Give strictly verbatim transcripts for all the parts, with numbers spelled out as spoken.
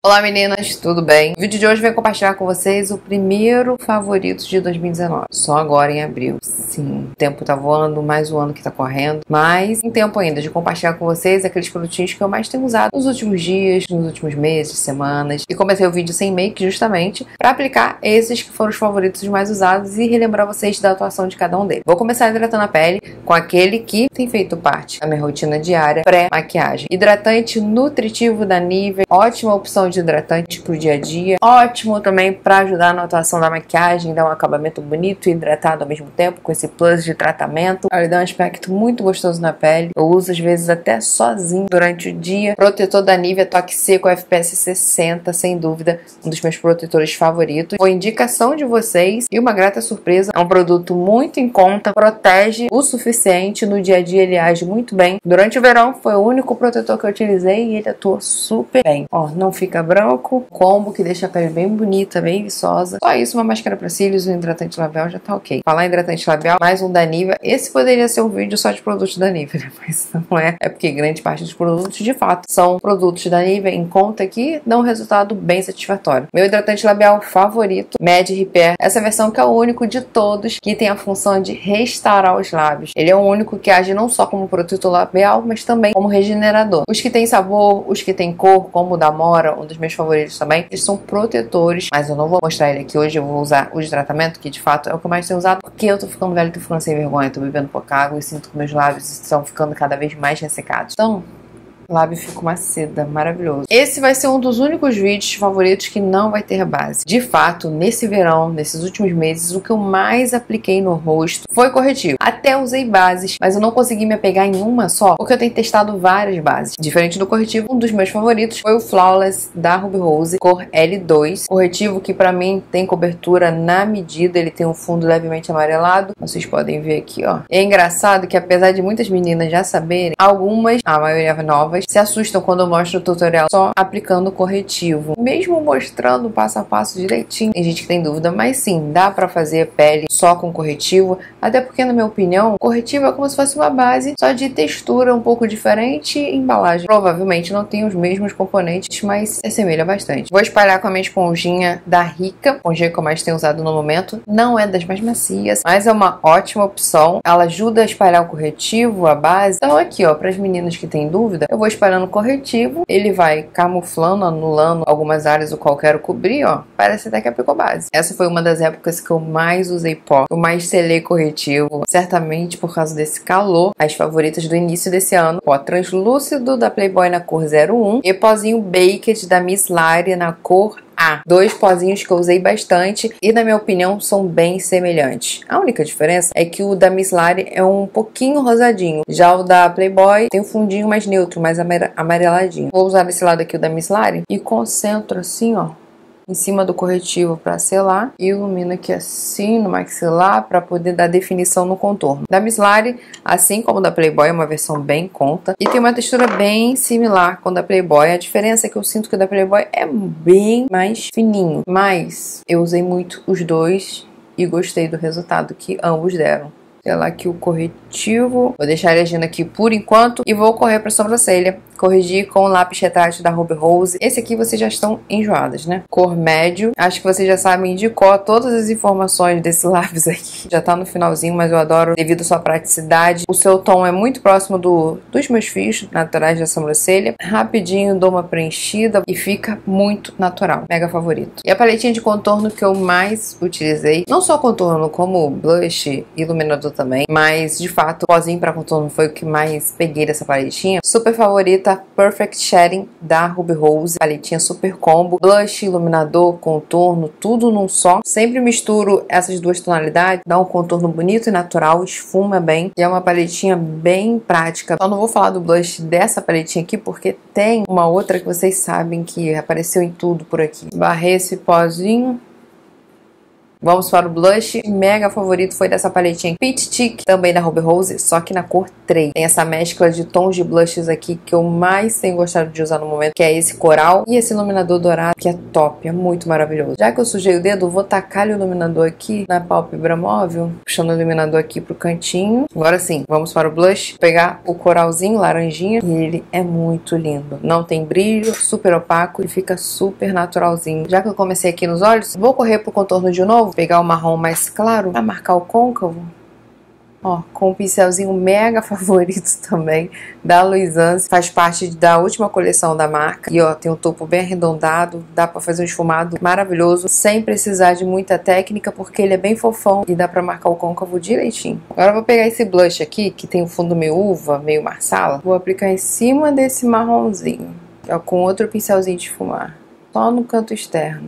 Olá meninas, tudo bem? O vídeo de hoje vai compartilhar com vocês o primeiro favorito de dois mil e dezenove. Só agora em abril. Sim, o tempo tá voando, mais o ano que tá correndo. Mas em tempo ainda de compartilhar com vocês aqueles produtinhos que eu mais tenho usado nos últimos dias, nos últimos meses, semanas. E comecei o vídeo sem make justamente para aplicar esses que foram os favoritos mais usados e relembrar vocês da atuação de cada um deles. Vou começar hidratando a pele com aquele que tem feito parte da minha rotina diária pré-maquiagem. Hidratante nutritivo da Nivea, ótima opção de hidratante pro dia a dia, ótimo também para ajudar na atuação da maquiagem, dar um acabamento bonito e hidratado ao mesmo tempo, com esse plus de tratamento. Ele dá um aspecto muito gostoso na pele. Eu uso às vezes até sozinho durante o dia. Protetor da Nivea Toque Seco F P S sessenta, sem dúvida, um dos meus protetores favoritos. Foi indicação de vocês e uma grata surpresa. É um produto muito em conta, protege o suficiente, no dia a dia ele age muito bem. Durante o verão foi o único protetor que eu utilizei e ele atua super bem. Ó, não fica branco, combo que deixa a pele bem bonita, bem viçosa. Só isso, uma máscara para cílios, um hidratante labial já tá ok. Falar em hidratante labial, mais um da Nivea. Esse poderia ser um vídeo só de produtos da Nivea, né? Mas não é. É porque grande parte dos produtos, de fato, são produtos da Nivea em conta que dão um resultado bem satisfatório. Meu hidratante labial favorito, Mad Repair. Essa versão que é o único de todos que tem a função de restaurar os lábios. Ele é o único que age não só como protetor labial, mas também como regenerador. Os que tem sabor, os que tem cor, como o da Mora, um dos meus favoritos também, eles são protetores, mas eu não vou mostrar ele aqui hoje. Eu vou usar o de tratamento, que de fato é o que eu mais tenho usado, porque eu tô ficando velho, tô ficando sem vergonha, tô bebendo pouca água e sinto que meus lábios estão ficando cada vez mais ressecados. Então, o lábio fica uma seda, maravilhoso. Esse vai ser um dos únicos vídeos favoritos que não vai ter base. De fato, nesse verão, nesses últimos meses, o que eu mais apliquei no rosto foi corretivo. Até usei bases, mas eu não consegui me apegar em uma só, porque eu tenho testado várias bases. Diferente do corretivo, um dos meus favoritos foi o Flawless da Ruby Rose, cor L dois. Corretivo que pra mim tem cobertura na medida, ele tem um fundo levemente amarelado. Vocês podem ver aqui, ó. É engraçado que apesar de muitas meninas já saberem, algumas, a maioria nova, se assustam quando eu mostro o tutorial só aplicando corretivo, mesmo mostrando o passo a passo direitinho. Tem gente que tem dúvida, mas sim, dá pra fazer pele só com corretivo, até porque na minha opinião, corretivo é como se fosse uma base, só de textura um pouco diferente e embalagem. Provavelmente não tem os mesmos componentes, mas se assemelha bastante. Vou espalhar com a minha esponjinha da Rica, a esponjinha que eu mais tenho usado no momento. Não é das mais macias, mas é uma ótima opção. Ela ajuda a espalhar o corretivo, a base. Então aqui, ó, para as meninas que têm dúvida, eu vou espalhando corretivo, ele vai camuflando, anulando algumas áreas do qual eu quero cobrir, ó, parece até que aplicou base. Essa foi uma das épocas que eu mais usei pó, eu mais selei corretivo, certamente por causa desse calor. As favoritas do início desse ano, pó translúcido da Playboy na cor zero um e pozinho Baked da Miss Lari na cor A. Dois pozinhos que eu usei bastante e, na minha opinião, são bem semelhantes. A única diferença é que o da Miss Lari é um pouquinho rosadinho. Já o da Playboy tem um fundinho mais neutro, mais amareladinho. Vou usar desse lado aqui o da Miss Lari e concentro assim, ó, em cima do corretivo para selar e ilumino aqui assim no maxilar para poder dar definição no contorno. Da Miss Lari, assim como da Playboy, é uma versão bem conta e tem uma textura bem similar com a da Playboy. A diferença é que eu sinto que o da Playboy é bem mais fininho, mas eu usei muito os dois e gostei do resultado que ambos deram. Ela aqui o corretivo, vou deixar ele agindo aqui por enquanto e vou correr para a sobrancelha, corrigir com o lápis retrátil da Ruby Rose. Esse aqui vocês já estão enjoadas, né? Cor médio, acho que vocês já sabem de cor todas as informações desse lápis aqui. Já tá no finalzinho, mas eu adoro devido à sua praticidade. O seu tom é muito próximo do, dos meus fios naturais da sobrancelha. Rapidinho dou uma preenchida e fica muito natural. Mega favorito. E a paletinha de contorno que eu mais utilizei, não só contorno como blush e iluminador também, mas de fato o pozinho para contorno foi o que mais peguei dessa paletinha. Super favorita, Perfect Shading da Ruby Rose, paletinha super combo, blush, iluminador, contorno, tudo num só. Sempre misturo essas duas tonalidades, dá um contorno bonito e natural, esfuma bem e é uma paletinha bem prática. Então não vou falar do blush dessa paletinha aqui porque tem uma outra que vocês sabem que apareceu em tudo por aqui. Barrei esse pozinho Vamos para o blush. Mega favorito foi dessa paletinha Peach Chick, também da Ruby Rose, só que na cor três. Tem essa mescla de tons de blushes aqui que eu mais tenho gostado de usar no momento, que é esse coral e esse iluminador dourado, que é top, é muito maravilhoso. Já que eu sujei o dedo, vou tacar o iluminador aqui na pálpebra móvel, puxando o iluminador aqui pro cantinho. Agora sim, vamos para o blush. Vou pegar o coralzinho, laranjinha, e ele é muito lindo. Não tem brilho, super opaco e fica super naturalzinho. Já que eu comecei aqui nos olhos, vou correr pro contorno de novo, pegar o marrom mais claro pra marcar o côncavo. Ó, com um pincelzinho mega favorito também da Luisance. Faz parte da última coleção da marca. E ó, tem um topo bem arredondado. Dá pra fazer um esfumado maravilhoso, sem precisar de muita técnica, porque ele é bem fofão e dá pra marcar o côncavo direitinho. Agora eu vou pegar esse blush aqui, que tem um fundo meio uva, meio marsala. Vou aplicar em cima desse marronzinho. Ó, com outro pincelzinho de esfumar. Só no canto externo.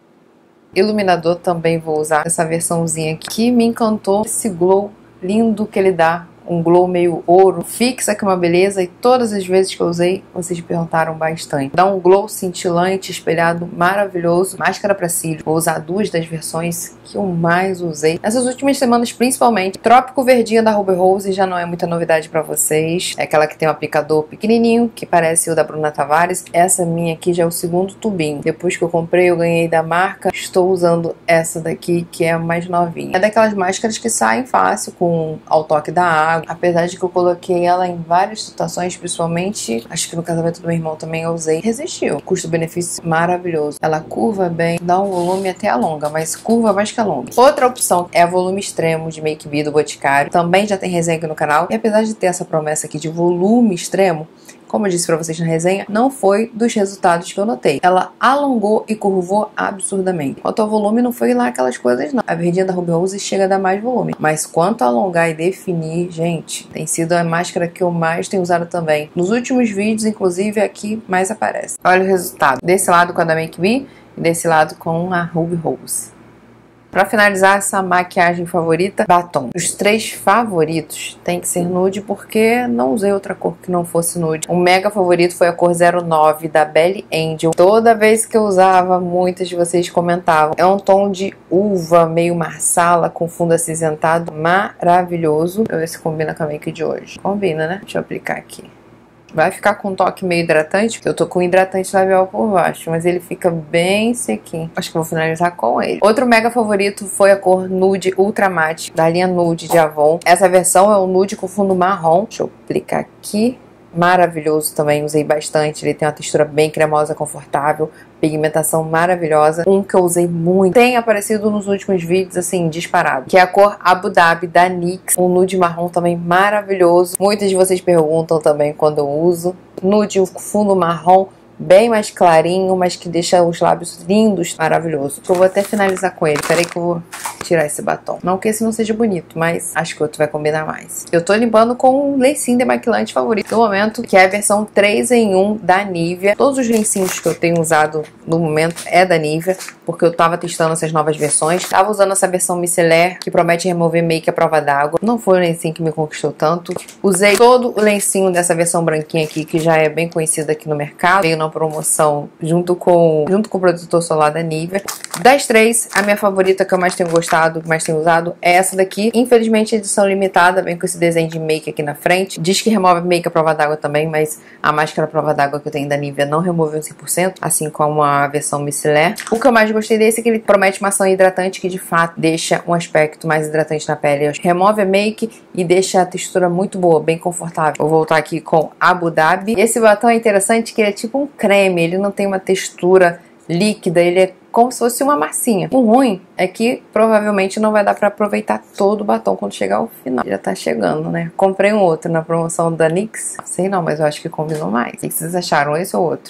Iluminador também vou usar essa versãozinha aqui, que me encantou. Esse glow lindo que ele dá, um glow meio ouro, fixa que é uma beleza, e todas as vezes que eu usei, vocês perguntaram bastante. Dá um glow cintilante, espelhado, maravilhoso. Máscara para cílio, vou usar duas das versões que eu mais usei nessas últimas semanas, principalmente. Trópico Verdinha da Ruby Rose já não é muita novidade para vocês, é aquela que tem um aplicador pequenininho, que parece o da Bruna Tavares. Essa minha aqui já é o segundo tubinho, depois que eu comprei eu ganhei da marca, estou usando essa daqui, que é a mais novinha. É daquelas máscaras que saem fácil com ao toque da água, apesar de que eu coloquei ela em várias situações, principalmente, acho que no casamento do meu irmão também eu usei, resistiu. Custo-benefício maravilhoso. Ela curva bem, dá um volume até alonga, mas curva mais que alonga. Outra opção é a volume extremo de Make Me do Boticário, também já tem resenha aqui no canal, e apesar de ter essa promessa aqui de volume extremo, como eu disse pra vocês na resenha, não foi dos resultados que eu notei. Ela alongou e curvou absurdamente. Quanto ao volume, não foi lá aquelas coisas não. A verdinha da Ruby Rose chega a dar mais volume. Mas quanto a alongar e definir, gente, tem sido a máscara que eu mais tenho usado também. Nos últimos vídeos, inclusive, aqui mais aparece. Olha o resultado. Desse lado com a da Make Me e desse lado com a Ruby Rose. Pra finalizar essa maquiagem favorita, batom. Os três favoritos tem que ser nude, porque não usei outra cor que não fosse nude. O mega favorito foi a cor zero nove da Belly Angel. Toda vez que eu usava, muitas de vocês comentavam. É um tom de uva, meio marsala, com fundo acinzentado, maravilhoso. Deixa eu ver se combina com a make de hoje. Combina, né? Deixa eu aplicar aqui. Vai ficar com um toque meio hidratante, porque eu tô com hidratante labial por baixo, mas ele fica bem sequinho. Acho que vou finalizar com ele. Outro mega favorito foi a cor Nude Ultra Matte, da linha Nude de Avon. Essa versão é o nude com fundo marrom. Deixa eu aplicar aqui. Maravilhoso também, usei bastante. Ele tem uma textura bem cremosa, confortável, pigmentação maravilhosa. Um que eu usei muito, tem aparecido nos últimos vídeos, assim, disparado, que é a cor Abu Dhabi da NYX. Um nude marrom também maravilhoso. Muitas de vocês perguntam também quando eu uso. Nude com fundo marrom, bem mais clarinho, mas que deixa os lábios lindos, maravilhoso. Eu vou até finalizar com ele. Peraí que eu vou tirar esse batom. Não que esse não seja bonito, mas acho que o outro vai combinar mais. Eu tô limpando com um lencinho demaquilante favorito do momento, que é a versão três em um da Nivea. Todos os lencinhos que eu tenho usado no momento é da Nivea, porque eu tava testando essas novas versões. Tava usando essa versão micelar, que promete remover make à prova d'água. Não foi o lencinho que me conquistou tanto. Usei todo o lencinho dessa versão branquinha aqui, que já é bem conhecida aqui no mercado. Veio na promoção junto com, junto com o protetor solar da Nivea. Das três, a minha favorita, que eu mais tenho gostado, que mais tenho usado, é essa daqui. Infelizmente, edição limitada, vem com esse desenho de make aqui na frente. Diz que remove make à prova d'água também, mas a máscara à prova d'água que eu tenho da Nivea não removeu cem por cento, assim como a versão micelar. O que eu mais gostei desse é que ele promete uma ação hidratante que, de fato, deixa um aspecto mais hidratante na pele. Remove a make e deixa a textura muito boa, bem confortável. Vou voltar aqui com Abu Dhabi. Esse batom é interessante que ele é tipo um creme, ele não tem uma textura líquida, ele é como se fosse uma massinha. O ruim é que provavelmente não vai dar pra aproveitar todo o batom quando chegar ao final. Já tá chegando, né? Comprei um outro na promoção da NYX. Sei não, mas eu acho que combinou mais. O que vocês acharam? Esse ou outro?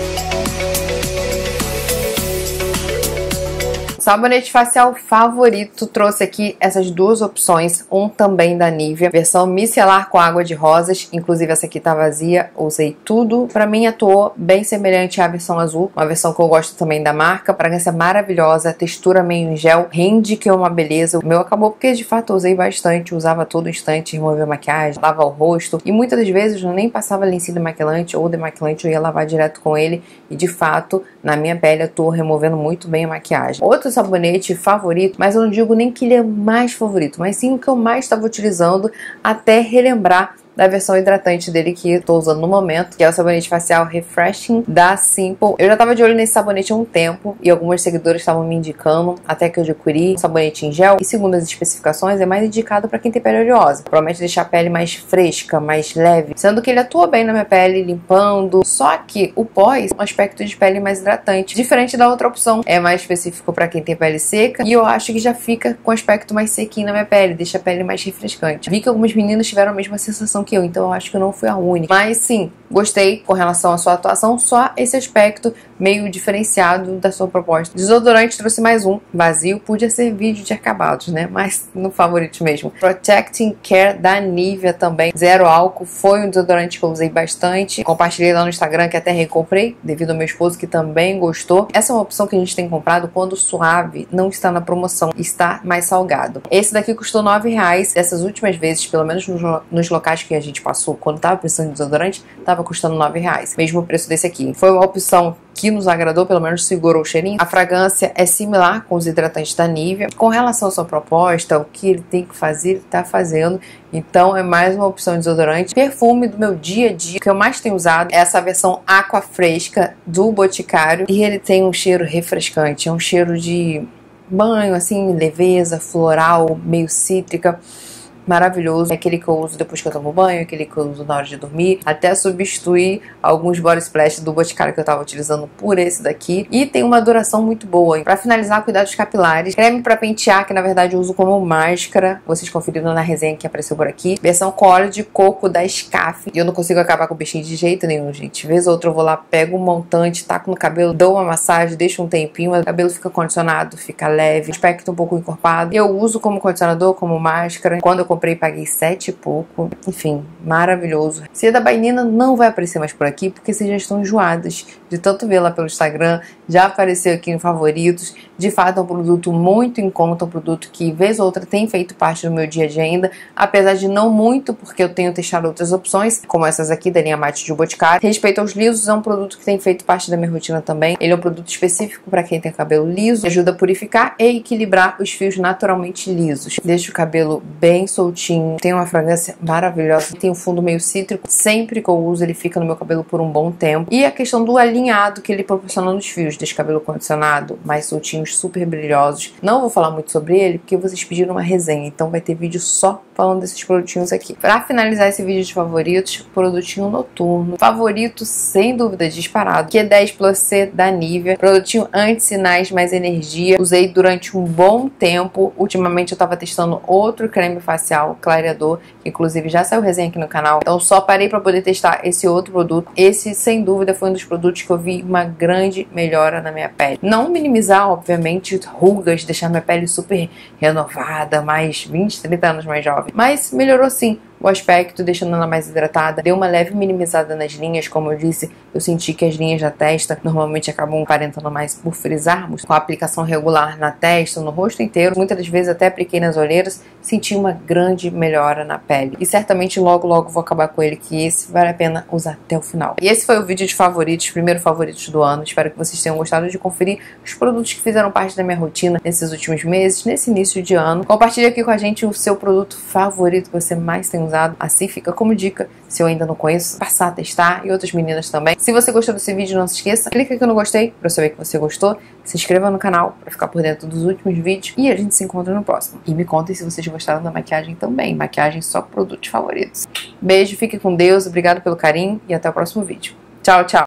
Sabonete facial favorito, trouxe aqui essas duas opções, um também da Nivea, versão micelar com água de rosas, inclusive essa aqui tá vazia, usei tudo. Pra mim atuou bem semelhante à versão azul, uma versão que eu gosto também da marca, fragrância maravilhosa, textura meio em gel, rende que é uma beleza. O meu acabou porque de fato eu usei bastante, usava todo instante, removia a maquiagem, lavava o rosto, e muitas das vezes eu nem passava lencinho demaquilante ou demaquilante, eu ia lavar direto com ele, e de fato na minha pele eu tô removendo muito bem a maquiagem. Outro sabonete favorito, mas eu não digo nem que ele é mais favorito, mas sim o que eu mais estava utilizando até relembrar da versão hidratante dele que eu tô usando no momento, que é o sabonete facial Refreshing da Simple. Eu já tava de olho nesse sabonete há um tempo e algumas seguidoras estavam me indicando, até que eu adquiri um sabonete em gel e, segundo as especificações, é mais indicado para quem tem pele oleosa. Promete deixar a pele mais fresca, mais leve, sendo que ele atua bem na minha pele, limpando. Só que o pós é um aspecto de pele mais hidratante, diferente da outra opção. É mais específico para quem tem pele seca e eu acho que já fica com aspecto mais sequinho na minha pele, deixa a pele mais refrescante. Vi que algumas meninas tiveram a mesma sensação que eu, então eu acho que eu não fui a única. Mas sim, gostei com relação à sua atuação, só esse aspecto meio diferenciado da sua proposta. Desodorante trouxe mais um, vazio, podia ser vídeo de acabados, né? Mas no favorito mesmo. Protecting Care da Nivea também, zero álcool, foi um desodorante que eu usei bastante. Compartilhei lá no Instagram, que até recomprei, devido ao meu esposo que também gostou. Essa é uma opção que a gente tem comprado quando o suave não está na promoção, está mais salgado. Esse daqui custou nove reais. Dessas últimas vezes, pelo menos nos, nos locais que a gente passou, quando tava precisando de desodorante, tava custando nove reais. Mesmo o preço desse aqui. Foi uma opção que nos agradou, pelo menos segurou o cheirinho. A fragrância é similar com os hidratantes da Nivea. Com relação à sua proposta, o que ele tem que fazer, ele tá fazendo. Então é mais uma opção de desodorante. Perfume do meu dia a dia, que eu mais tenho usado é essa versão Aqua Fresca do Boticário. E ele tem um cheiro refrescante, é um cheiro de banho, assim, leveza, floral, meio cítrica. Maravilhoso, é aquele que eu uso depois que eu tomo banho, aquele que eu uso na hora de dormir, até substituir alguns body splash do Boticário que eu tava utilizando por esse daqui, e tem uma duração muito boa. Pra finalizar, cuidados capilares, creme pra pentear, que na verdade eu uso como máscara, vocês conferiram na resenha que apareceu por aqui, versão com óleo de coco da Scaf, e eu não consigo acabar com o bichinho de jeito nenhum, gente. Vez ou outra eu vou lá, pego um montante, taco no cabelo, dou uma massagem, deixo um tempinho, o cabelo fica condicionado, fica leve, aspecto um pouco encorpado. Eu uso como condicionador, como máscara. Quando eu comprei, paguei sete e pouco. Enfim, maravilhoso. Se é da Bainina, não vai aparecer mais por aqui, porque vocês já estão enjoadas de tanto ver lá pelo Instagram. Já apareceu aqui em favoritos. De fato, é um produto muito em conta, um produto que, vez ou outra, tem feito parte do meu dia a dia ainda, apesar de não muito, porque eu tenho testado outras opções, como essas aqui da linha Mate de Boticário. Respeito aos lisos, é um produto que tem feito parte da minha rotina também. Ele é um produto específico para quem tem cabelo liso, ajuda a purificar e equilibrar os fios naturalmente lisos. Deixa o cabelo bem soltinho, tem uma fragrância maravilhosa, tem um fundo meio cítrico. Sempre que eu uso, ele fica no meu cabelo por um bom tempo. E a questão do alinhado que ele proporciona nos fios, deixa o cabelo condicionado, mais soltinhos, super brilhosos. Não vou falar muito sobre ele, porque vocês pediram uma resenha, então vai ter vídeo só falando desses produtinhos aqui. Pra finalizar esse vídeo de favoritos, produtinho noturno. Favorito, sem dúvida, disparado, Q dez Plus C da Nivea. Produtinho anti-sinais, mais energia. Usei durante um bom tempo. Ultimamente eu tava testando outro creme facial, clareador, que inclusive já saiu resenha aqui no canal. Então só parei pra poder testar esse outro produto. Esse, sem dúvida, foi um dos produtos que eu vi uma grande melhora na minha pele. Não minimizar, obviamente, rugas, deixar minha pele super renovada, mais vinte, trinta anos mais jovem. Mas melhorou sim o aspecto, deixando ela mais hidratada. Deu uma leve minimizada nas linhas, como eu disse, eu senti que as linhas da testa normalmente acabam aparentando mais por frisarmos. Com a aplicação regular na testa, no rosto inteiro, muitas das vezes até apliquei nas olheiras, senti uma grande melhora na pele. E certamente logo logo vou acabar com ele, que esse vale a pena usar até o final. E esse foi o vídeo de favoritos, primeiro favoritos do ano. Espero que vocês tenham gostado de conferir os produtos que fizeram parte da minha rotina nesses últimos meses, nesse início de ano. Compartilhe aqui com a gente o seu produto favorito que você mais tem usado. Assim fica como dica, se eu ainda não conheço, passar a testar, e outras meninas também. Se você gostou desse vídeo, não se esqueça, clica aqui no gostei pra eu saber que você gostou, se inscreva no canal pra ficar por dentro dos últimos vídeos e a gente se encontra no próximo. E me contem se vocês gostaram da maquiagem também, maquiagem só produtos favoritos. Beijo, fique com Deus, obrigado pelo carinho e até o próximo vídeo. Tchau, tchau!